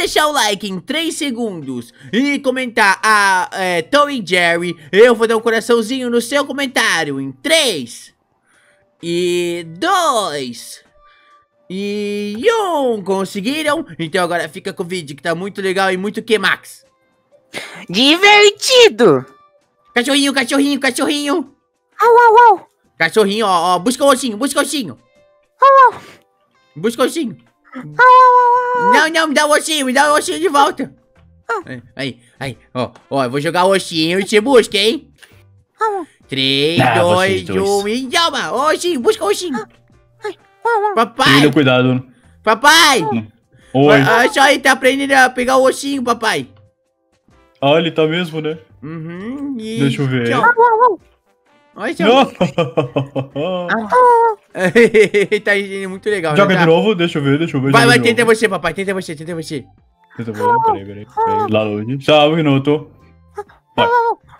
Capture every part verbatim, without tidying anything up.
deixar o like em três segundos e comentar a é, Tom e Jerry, eu vou dar um coraçãozinho no seu comentário em três e dois e um. Conseguiram? Então agora fica com o vídeo que tá muito legal e muito que, Max? Divertido! Cachorrinho, cachorrinho, cachorrinho. Au, au, au. Cachorrinho, ó, ó, busca o ossinho, busca o ossinho. Au, au. Busca o ossinho. Au, au, au. Não, não, me dá o ossinho, me dá o ossinho de volta. Ah. Aí, aí, ó, ó, eu vou jogar o ossinho e você busca, hein? Au. três, Ah, vocês dois, dois. um e toma! Ô, ossinho, busca o ossinho. Au, au. Papai, Tenha cuidado. papai. Oi. Olha só aí, tá aprendendo a pegar o ossinho, papai. Ah, ele tá mesmo, né? Uhum, e... Deixa eu ver. Tchau. Au, au, au. Olha só. Não. Tá indo muito legal, Joga né? de Tá? novo, deixa eu ver, deixa eu ver. Vai, joga vai, de tenta novo. você, papai, tenta você, tenta você. Tenta ver, peraí, peraí, peraí. Lá longe. Só um minuto. Vai.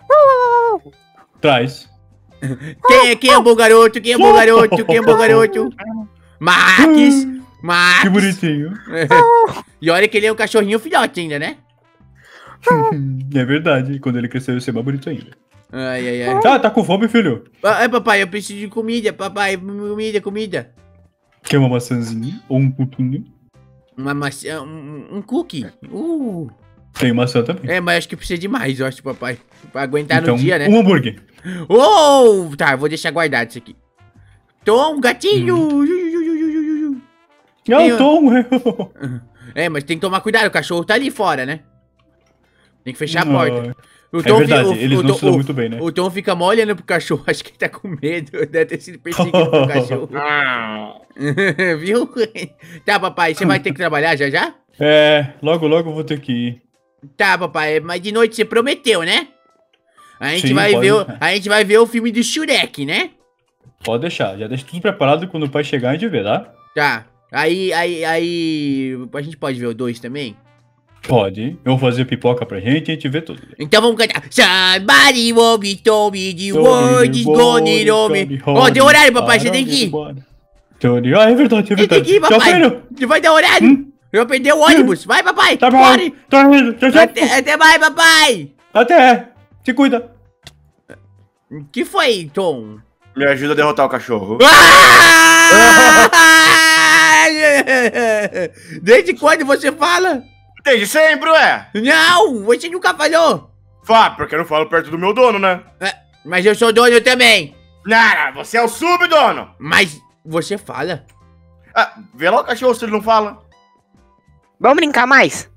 Traz. Quem, quem é o bom garoto? Quem é o bom garoto? Quem é o bom garoto? Max! Max! Que bonitinho. E olha que ele é um cachorrinho filhote ainda, né? É verdade. Quando ele crescer, vai ser mais bonito ainda. Ai, ai, ai. Ah, tá com fome, filho? Ah, é, papai, eu preciso de comida, papai. Comida, comida. Quer uma maçãzinha? Ou um pouquinho? Uma maçã, um, um cookie. Uh. Tem maçã também. É, mas acho que precisa de mais, eu acho, papai. Pra aguentar Então, no dia, né? um hambúrguer. Oh! Tá, eu vou deixar guardado isso aqui. Tom, gatinho! Não, Tem- Tom. É, mas tem que tomar cuidado, o cachorro tá ali fora, né? Tem que fechar a porta. O É Tom fi- verdade, o- eles o não Tom- se dão o- muito bem, né? O Tom fica mó olhando pro cachorro, acho que ele tá com medo, deve ter sido perseguido pelo cachorro. Viu? Tá, papai, você vai ter que trabalhar já já? É, logo, logo eu vou ter que ir. Tá, papai, mas de noite você prometeu, né? A gente, Sim, vai pode ver o, deixar. a gente vai ver o filme do Shrek, né? Pode deixar, já deixa tudo preparado quando o pai chegar a gente vê, tá? Tá, aí, aí, aí, a gente pode ver o dois também? Pode. Eu vou fazer pipoca pra gente e a gente vê tudo. Então vamos cantar. Somebody will be told me the world is gone on me. Ó, deu horário, papai, você tem que ir. Tony, ah, é verdade, é Ele tem verdade. que ir, Tchau, papai. filho. Você vai dar horário. Hum? Eu vou perder o ônibus. Vai, papai. Tá bom. Corre. Tô indo. Tchau, tchau. Até, até mais, papai. Até. Se cuida. Que foi, Tom? Me ajuda a derrotar o cachorro. Ah! Desde quando você fala? Desde sempre, ué. Não, você nunca falou. Fá, porque eu não falo perto do meu dono, né? É, mas eu sou dono também. Não, não, você é o subdono. Mas você fala. Ah, vê lá o cachorro se ele não fala. Vamos brincar mais?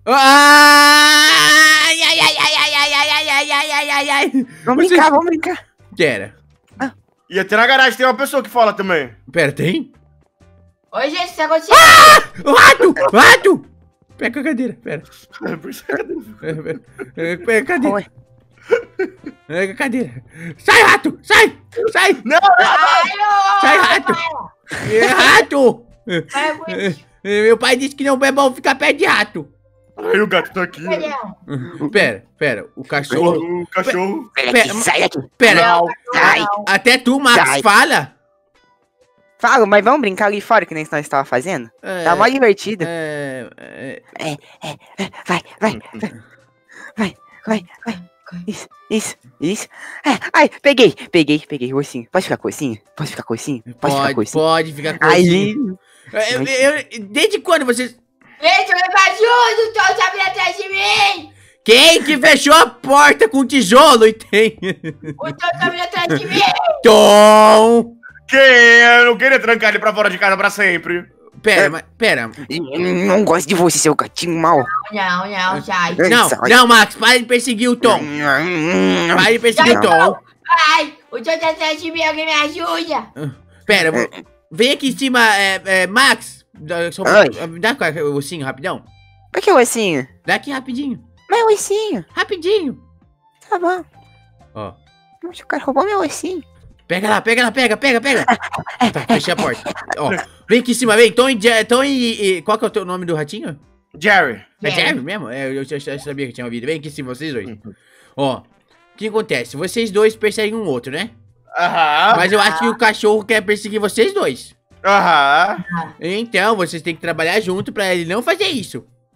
Ai, ai, ai, ai, ai, ai, ai, ai, ai, ai, ai, ai, ai. Vamos Você- brincar, vamos brincar. Pera, E até na garagem tem uma pessoa que fala também. pera, tem? Oi, gente, você gostou? O rato, o rato. Pega a cadeira, pera. Por isso que eu- Pera, pera. É, Pega a cadeira. Oi. Pega a cadeira. Sai, rato, sai, sai, Não, não, sai, rato. É, rato. Para com isso. É, Meu pai disse que não é bom ficar perto de rato. Ai, o gato tá aqui. Não, Pera, pera, o cachorro... O cachorro. Sai Pera, daqui, sai daqui. Pera, Não. Sai. não. até tu, Max, Sai. fala. Fala, mas vamos brincar ali fora que nem nós estávamos fazendo? É, Tá mó divertido. é, é, Vai, vai, vai, vai, vai. Isso, isso, isso. É, ai, peguei, peguei, peguei o ossinho. Pode ficar com o ossinho? Pode ficar com o ossinho? Pode ficar com o pode, ossinho? pode ficar com Ai, ossinho. É, eu- eu- Desde quando vocês... Gente, eu me ajudo, o Tom tá vindo atrás de mim. Quem que fechou a porta com tijolo e tem... O Tom tá vindo atrás de mim. Tom! Quem? Eu não queria trancar ele pra fora de casa pra sempre. Pera, mas, pera. Não gosto de você, seu gatinho mal. Não, não, sai. Não, Sai. não, Max, para de perseguir o Tom. Para de perseguir o Tom. Ai, o Tom tá atrás de mim, alguém me ajuda. Pera, vem aqui em cima, é, é, Max. Dá, só, Ai. dá o ossinho rapidão. Por que o ossinho? Dá aqui rapidinho. Meu ossinho. Rapidinho. Tá bom. Ó. Nossa, o cara roubou meu ossinho. Pega lá, pega lá, pega, pega, pega. Tá, fechei a porta. Ó, vem aqui em cima, vem. Tom e... Je- Tom e, e- qual que é o teu nome do ratinho? Jerry. É Jerry. Jerry mesmo? É, eu, eu, eu sabia que tinha ouvido. Vem aqui em cima, vocês dois. Ó, o que acontece? Vocês dois perseguem um outro, né? Aham. Mas eu acho que o cachorro quer perseguir vocês dois. Aham. Então, vocês têm que trabalhar junto pra ele não fazer isso.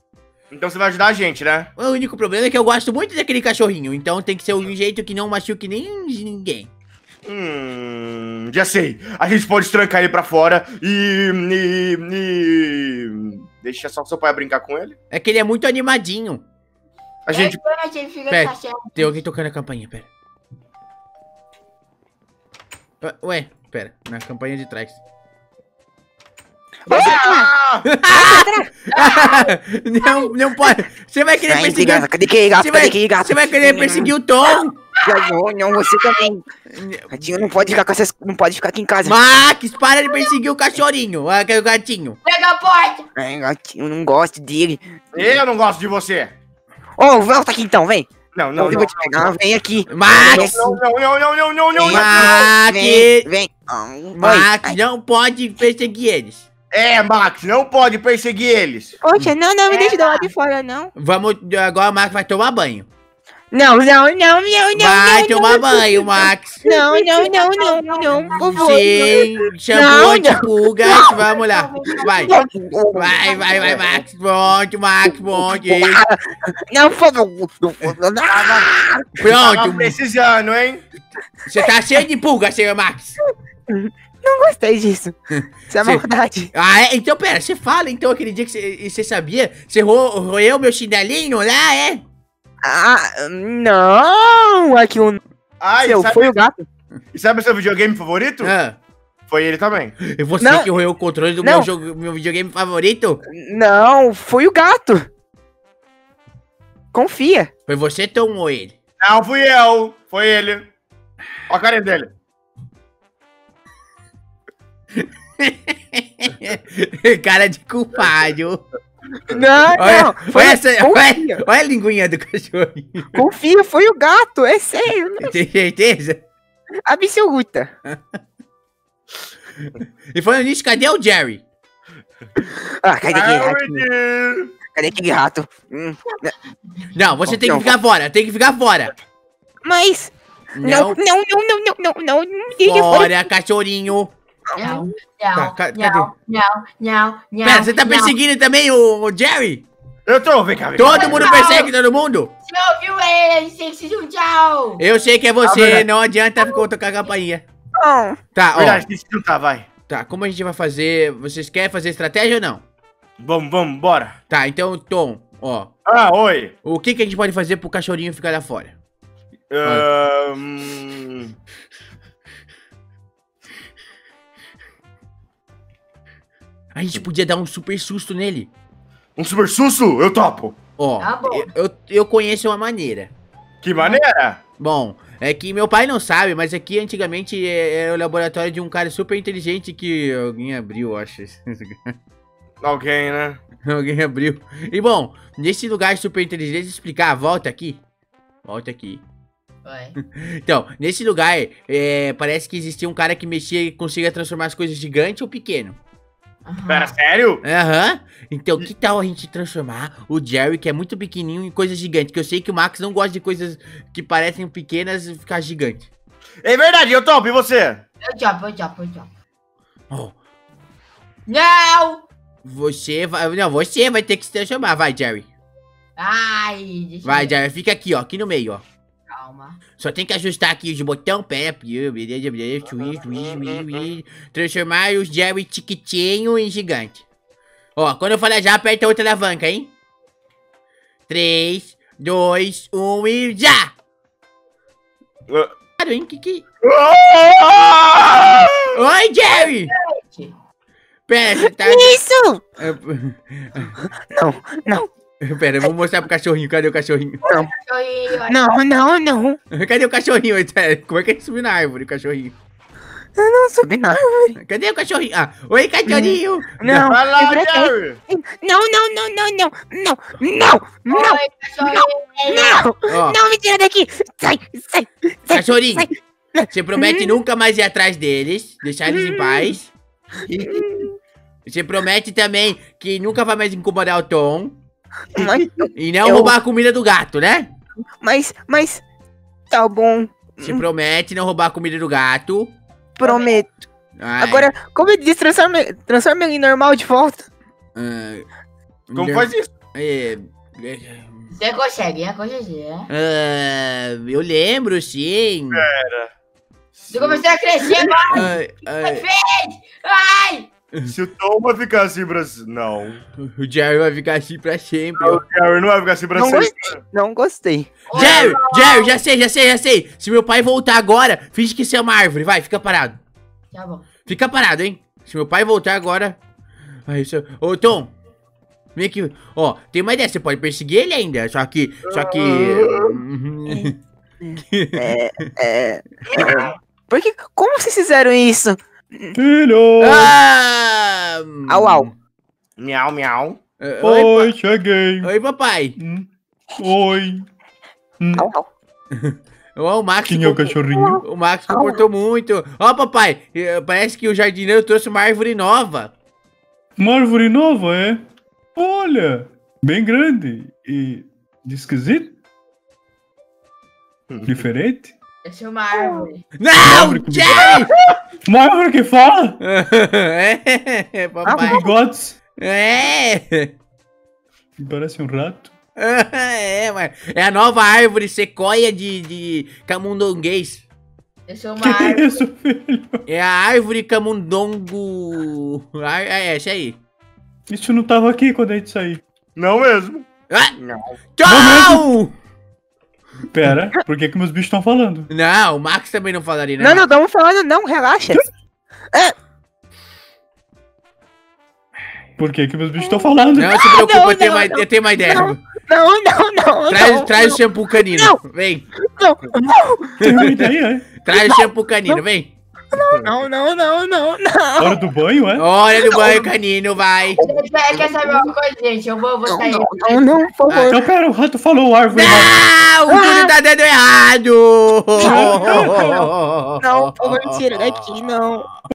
Então você vai ajudar a gente, né? O único problema é que eu gosto muito daquele cachorrinho, então tem que ser um jeito que não machuque nem ninguém. Hum, já sei. A gente pode trancar ele pra fora e... e, e... Deixa só o seu pai brincar com ele. É que ele é muito animadinho. A gente... A gente fica Pera, cachorro. tem alguém tocando a campainha, pera. Ué, pera, na campainha de trás. Ah! não, não pode. Você vai querer Ai, que perseguir. gato, cadê aquele gato? Você Cadê vai, aquele gato? você vai querer perseguir o Tom. Não, não, você também. Gatinho não pode ficar com essas. Não pode ficar aqui em casa. Max, para de perseguir o cachorrinho, ah, o gatinho. Pega a porta. Ai, gatinho, eu não gosto dele. Eu não gosto de você. Ô, volta aqui então, vem. Não, não, eu não. vou te pegar, vem aqui. Max, Não, não, não, não, não, não, não. Max, Vem, vem. Ah, mãe. Max, não pode perseguir eles. É, Max, não pode perseguir eles. Poxa, não, não, me deixa do lado de fora, não. Vamos, agora o Max vai tomar banho. Não, não, não, não, não. Vai não, tomar banho, Max. Não, não, não, não, não, por favor. Sim, shampoo Não, anti-pulgas, vamos lá. Vai, vai, vai, vai, Max. Pronto, Max, pronto. Isso. Não, por favor. Tava Pronto, precisando, hein? você tá cheio de pulga, senhor Max. Não gostei disso. Isso é Sim. maldade. Ah, é? Então, pera, você fala então aquele dia que você, você sabia? Você ro roeu meu chinelinho lá, é? Ah, não. Aquilo Ai, seu, sabe, foi o gato. e sabe o seu videogame favorito? Ah, Foi ele também. e você Não. que roeu o controle do Não. meu, jogo, meu videogame favorito? Não, foi o gato. Confia. Foi você, Tom, ou ele? Não, fui eu. Foi ele. Ó a cara dele. Cara de culpado. Não, Olha, não. olha, essa, olha, confia. olha a linguinha do cachorrinho. Confia, foi o gato, é sério. Tem certeza? Absoluta. E falando nisso, cadê o Jerry? Ah, cadê aquele Ai, ratinho? Deus. Cadê aquele rato? Hum, Não, você tem que Não. ficar fora, tem que ficar fora. Mas. Não, Não, não, não, não, não, não, não. Não me deixa fora. fora, cachorrinho. Não, Tá, não, ca- não, não, não, não. Pera, você tá não. perseguindo também o, o Jerry? Eu tô, vem cá, vem cá. Todo mundo persegue todo mundo? Você ouviu ele? A gente tem que se juntar. Eu sei que é Ah, você, verdade. não adianta ficar tocar a campainha. Não. Tá, Verdade, ó. tem que se juntar, vai. Tá, como a gente vai fazer? Vocês querem fazer estratégia ou não? Vamos, vamos, bora. Tá, então, Tom, ó. Ah, oi. O que, que a gente pode fazer pro cachorrinho ficar lá fora? Ahn, A gente podia dar um super susto nele. um super susto? Eu topo. Ó, Tá bom. eu, eu, eu conheço uma maneira. Que maneira? Bom, é que meu pai não sabe, mas aqui antigamente é- era o laboratório de um cara super inteligente que alguém abriu, eu acho. Alguém, né? Alguém abriu. E bom, nesse lugar super inteligente, deixa eu explicar, volta aqui. Volta aqui. Vai. Então, nesse lugar, é, parece que existia um cara que mexia e conseguia transformar as coisas gigante ou pequeno. Aham. Pera, sério? Aham. Então, que tal a gente transformar o Jerry, que é muito pequenininho, em coisas gigantes? Que eu sei que o Max não gosta de coisas que parecem pequenas e ficar gigante. É verdade, eu topo, e você? Eu topo, eu topo, eu topo. Oh, Não! você vai... Não, você vai ter que se transformar. Vai, Jerry. Ai, deixa Vai, eu... Jerry. Fica aqui, ó. Aqui no meio, ó. Calma. Só tem que ajustar aqui os botão, pera, beleza, beleza, twist, twist, twist, twist. Transformar os Jerry chiquitinho em gigante. Ó, quando eu falar já, aperta outra alavanca, hein? três, dois, um e já! Ah. Claro, hein? Que que... Ah! Oi, Jerry! Pera, você tá... Isso! Não, não, Pera, eu vou mostrar pro cachorrinho. Cadê o cachorrinho? Cachorrinho, não, não, não. Cadê o cachorrinho? Como é que ele subiu na árvore, o cachorrinho? Eu não subi na árvore. Cadê o cachorrinho? Ah, oi, cachorrinho! Não, Vai lá, eu pra cá. Jerry! Não, não, não, não, não, não, não, não, Oi, cachorrinho. não, Ó, não, me tira daqui. Sai, sai, sai. cachorrinho, sai. você promete nunca mais ir atrás deles, deixar eles em paz. Você promete também que nunca vai mais incomodar o Tom. Mas, E não Eu- roubar a comida do gato, né? mas, mas, tá bom, Você promete não roubar a comida do gato. prometo. Ai, Agora, como eu disse, transforma, transforma ele em normal de volta. ah, Como não- faz isso? é, Você consegue, é consegue, é? Ah, eu lembro, sim. Você começou a crescer, mano. Ai, ai. Ai! Se o Tom vai ficar assim pra... Não. O Jerry vai ficar assim pra sempre. O Jerry não vai ficar assim pra Não sempre. gostei, não gostei. Jerry, Jerry, já sei, já sei, já sei. Se meu pai voltar agora, finge que você é uma árvore. Vai, fica parado. Tá bom. Fica parado, hein? Se meu pai voltar agora... Ai, isso... Ô, Tom. Vem aqui. Ó, tem uma ideia. Você pode perseguir ele ainda. Só que... Só que... É, é, é. Por que, como vocês fizeram isso? Filho! Ah! Au, au. Miau, miau. Oi, Oi, cheguei. pa- Oi, papai. Hum. Oi. Hum. Au, au. Ó, o Max... Quem é o compo- cachorrinho? O Max comportou muito. Ó, papai. eh, Parece que o jardineiro trouxe uma árvore nova. Uma árvore nova, é? Olha, bem grande e esquisito. Diferente. Eu sou uma árvore. Não, Árvore com Jerry! Uma árvore que fala? É, papai. Bigodes. É. Parece um rato. É, mas é a nova árvore sequoia de, de camundonguês. Eu sou uma Que árvore. isso, filho? É a árvore camundongo... Ah, é essa aí. Isso não tava aqui quando a gente saiu. Não mesmo. Ah, Não. tchau! Pera, por que que meus bichos estão falando? Não, o Max também não falaria, né? Não, não estamos falando, não, relaxa. Por que que meus bichos estão falando? Não se preocupa, não, eu, tenho não, uma, não. eu tenho uma ideia. Não, não, não, não. Traz, não, traz não, o shampoo canino. Não. Vem. não, não, Tem uma ideia, é? Traz o shampoo canino, vem. não, não, não, não, não. Hora do banho, é? Olha do banho canino, vai. Gente, quer- Quer saber uma coisa, gente? Eu vou, eu vou Não, sair. não, não, não, por favor. Então, pera, o rato falou árvore. Não, tudo tá dando errado. Não, por favor, me tira daqui, não.